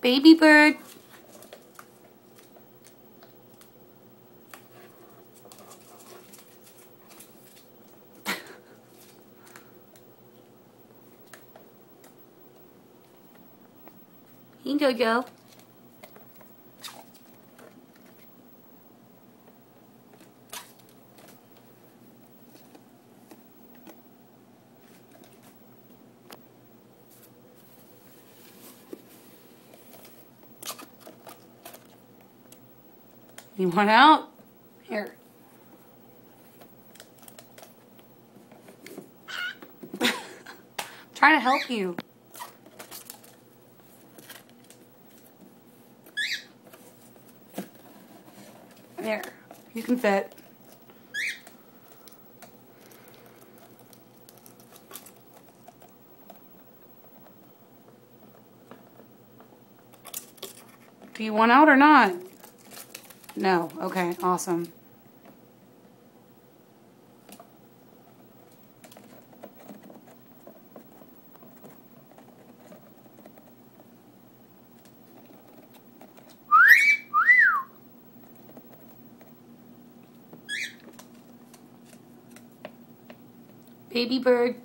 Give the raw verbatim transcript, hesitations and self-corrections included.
Babybird. Hey, Jojo. You want out? Here. I'm trying to help you. There. You can fit. Do you want out or not? No. Okay, awesome. Babybird.